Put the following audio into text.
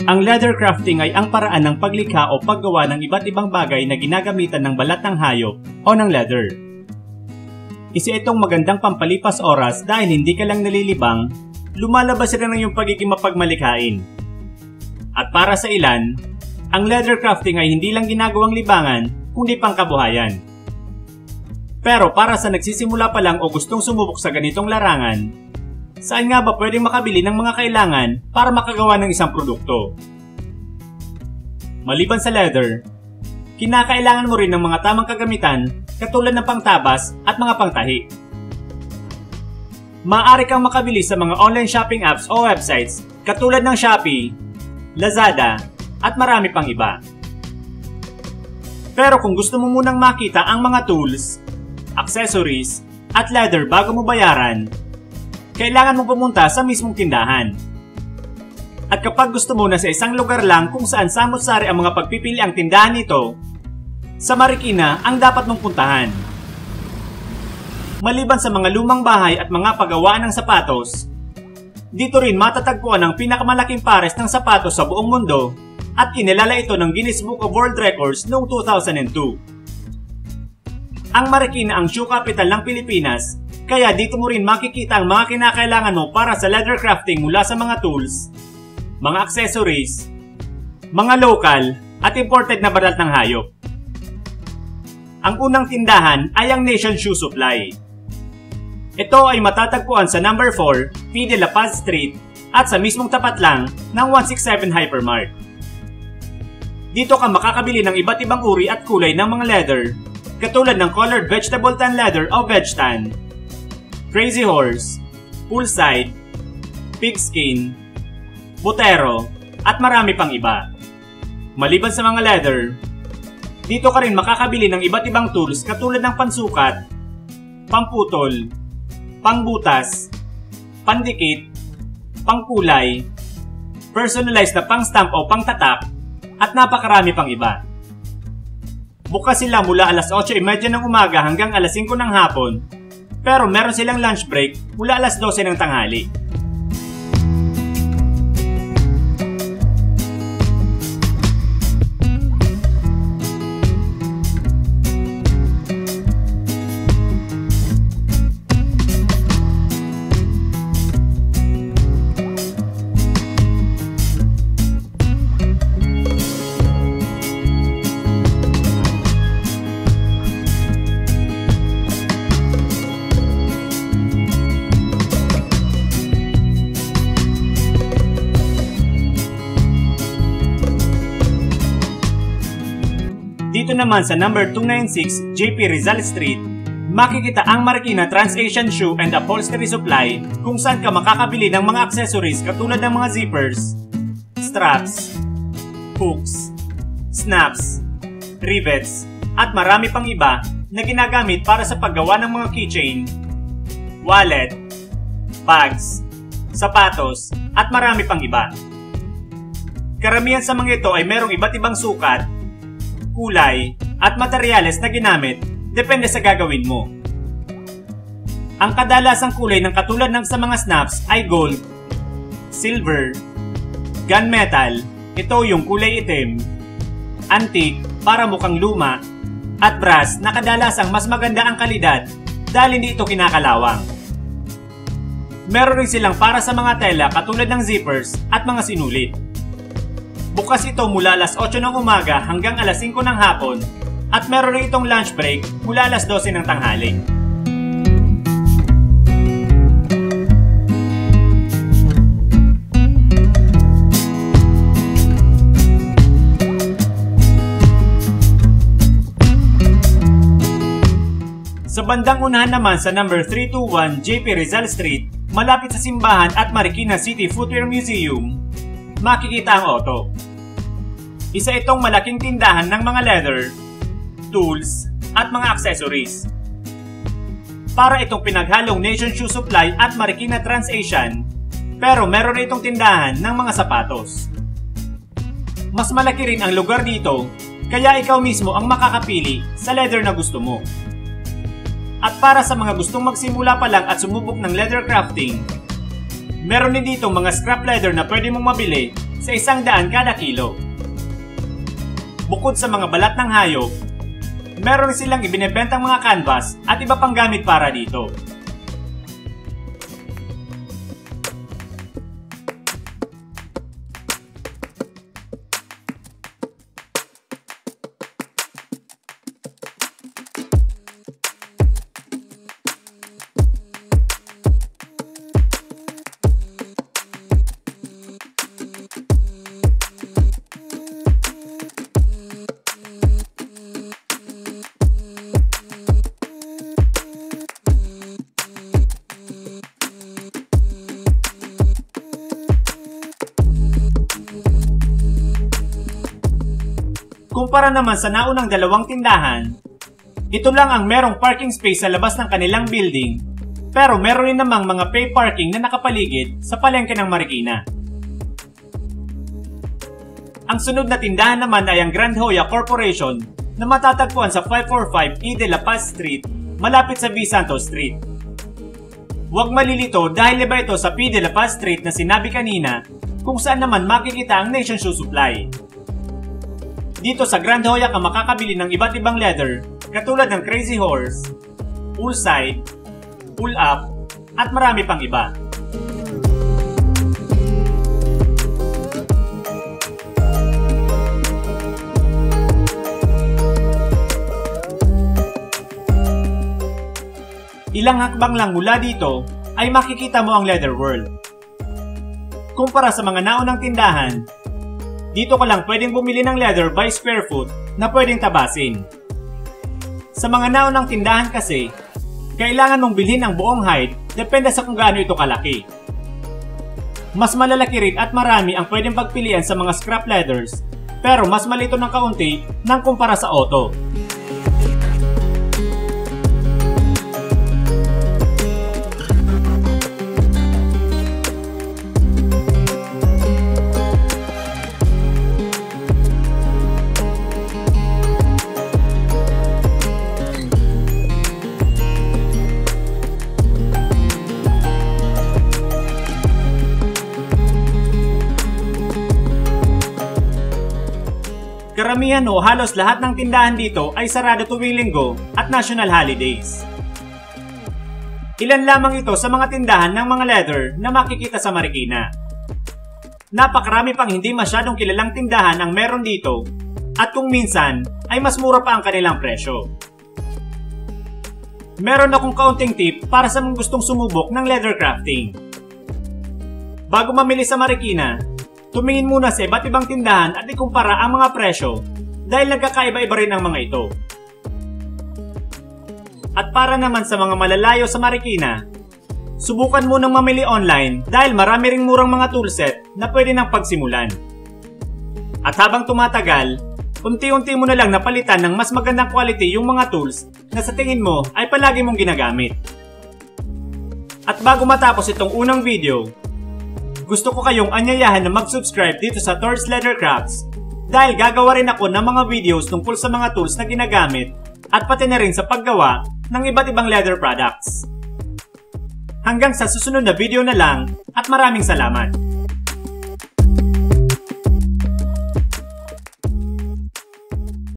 Ang leather crafting ay ang paraan ng paglikha o paggawa ng iba't ibang bagay na ginagamitan ng balat ng hayop o ng leather. Isa itong magandang pampalipas oras dahil hindi ka lang nalilibang, lumalabas rin ang iyong pagiging mapagmalikhain. At para sa ilan, ang leather crafting ay hindi lang ginagawang libangan, kundi pangkabuhayan. Pero para sa nagsisimula pa lang o gustong sumubok sa ganitong larangan, saan nga ba pwedeng makabili ng mga kailangan para makagawa ng isang produkto? Maliban sa leather, kinakailangan mo rin ng mga tamang kagamitan katulad ng pangtabas at mga pangtahi. Maaari kang makabili sa mga online shopping apps o websites katulad ng Shopee, Lazada, at marami pang iba. Pero kung gusto mo munang makita ang mga tools, accessories, at leather bago mo bayaran, kailangan mo pumunta sa mismong tindahan. At kapag gusto mo na sa isang lugar lang kung saan samot-sari ang mga pagpipili ang tindahan nito, sa Marikina ang dapat mong puntahan. Maliban sa mga lumang bahay at mga paggawaan ng sapatos, dito rin matatagpuan ang pinakamalaking pares ng sapatos sa buong mundo at kinilala ito ng Guinness Book of World Records noong 2002. Ang Marikina ang shoe capital ng Pilipinas, kaya dito mo rin makikita ang mga kinakailangan mo para sa leather crafting mula sa mga tools, mga accessories, mga local at imported na balat ng hayop. Ang unang tindahan ay ang Nation Shoe Supply. Ito ay matatagpuan sa number 4, P. de la Paz Street at sa mismong tapat lang ng 167 Hypermart. Dito ka makakabili ng iba't ibang uri at kulay ng mga leather katulad ng colored vegetable tan leather o veg tan, Crazy Horse, Poolside, Pigskin, Botero, at marami pang iba. Maliban sa mga leather, dito ka rin makakabili ng iba't ibang tools katulad ng pansukat, pamputol, pangbutas, pandikit, pangkulay, personalized na pangstamp o pangtatak, at napakarami pang iba. Bukas sila mula alas 8:30 ng umaga hanggang alas 5 ng hapon, pero meron silang lunch break mula alas 12 ng tanghali. Dito naman sa number 296 JP Rizal Street, makikita ang Marikina Trans-Asian Shoe and Upholstery Supply kung saan ka makakabili ng mga accessories katulad ng mga zippers, straps, hooks, snaps, rivets, at marami pang iba na ginagamit para sa paggawa ng mga keychain, wallet, bags, sapatos, at marami pang iba. Karamihan sa mga ito ay merong iba't ibang sukat, kulay, at materyales na ginamit depende sa gagawin mo. Ang kadalasang kulay ng katulad ng sa mga snaps ay gold, silver, gunmetal, ito yung kulay itim, antique para mukhang luma, at brass na kadalasang mas maganda ang kalidad dahil hindi ito kinakalawang. Meron rin silang para sa mga tela katulad ng zippers at mga sinulit. Bukas ito mula alas 8 ng umaga hanggang alas 5 ng hapon at meron rin itong lunch break mula alas 12 ng tanghali. Sa bandang unahan naman sa number 321 JP Rizal Street, malapit sa simbahan at Marikina City Footwear Museum, makikita ang Otto. Isa itong malaking tindahan ng mga leather, tools, at mga accessories. Para itong pinaghalong Nation Shoe Supply at Marikina Trans-Asian, pero meron na itong tindahan ng mga sapatos. Mas malaki rin ang lugar dito, kaya ikaw mismo ang makakapili sa leather na gusto mo. At para sa mga gustong magsimula pa lang at sumubok ng leather crafting, meron din dito mga scrap leather na pwede mong mabili sa 100 kada kilo. Bukod sa mga balat ng hayop, meron silang ibinebentang mga canvas at iba pang gamit para dito. Kumpara naman sa naunang dalawang tindahan, ito lang ang merong parking space sa labas ng kanilang building, pero meron rin namang mga pay parking na nakapaligid sa palengke ng Marikina. Ang sunod na tindahan naman ay ang Grand Hoya Corporation na matatagpuan sa 545 E. de la Paz Street, malapit sa V. Santos Street. Huwag malilito dahil iba ito sa P. de la Paz Street na sinabi kanina kung saan naman makikita ang Nation Shoe Supply. Dito sa Grand Hoya ka makakabili ng iba't ibang leather katulad ng Crazy Horse, Poolside, Pull Up, at marami pang iba. Ilang hakbang lang mula dito ay makikita mo ang Leather World. Kumpara sa mga naunang tindahan, dito ka lang pwedeng bumili ng leather by square foot na pwedeng tabasin. Sa mga naunang tindahan kasi, kailangan mong bilhin ang buong hide depende sa kung gaano ito kalaki. Mas malalaki rin at marami ang pwedeng pagpilian sa mga scrap leathers, pero mas malito ng kaunti nang kumpara sa auto. Karamihan o halos lahat ng tindahan dito ay sarado tuwing linggo at national holidays. Ilan lamang ito sa mga tindahan ng mga leather na makikita sa Marikina. Napakarami pang hindi masyadong kilalang tindahan ang meron dito at kung minsan ay mas mura pa ang kanilang presyo. Meron akong kaunting tip para sa mga gustong sumubok ng leather crafting. Bago mamili sa Marikina, tumingin muna sa iba't ibang tindahan at ikumpara ang mga presyo dahil nagkakaiba-iba rin ang mga ito. At para naman sa mga malalayo sa Marikina, subukan munang mamili online dahil marami ring murang mga toolset na pwede nang pagsimulan. At habang tumatagal, unti-unti mo na lang napalitan ng mas magandang quality yung mga tools na sa tingin mo ay palagi mong ginagamit. At bago matapos itong unang video, gusto ko kayong anyayahan na mag-subscribe dito sa Thor's Leather Crafts dahil gagawa rin ako ng mga videos tungkol sa mga tools na ginagamit at pati na rin sa paggawa ng iba't ibang leather products. Hanggang sa susunod na video na lang at maraming salamat!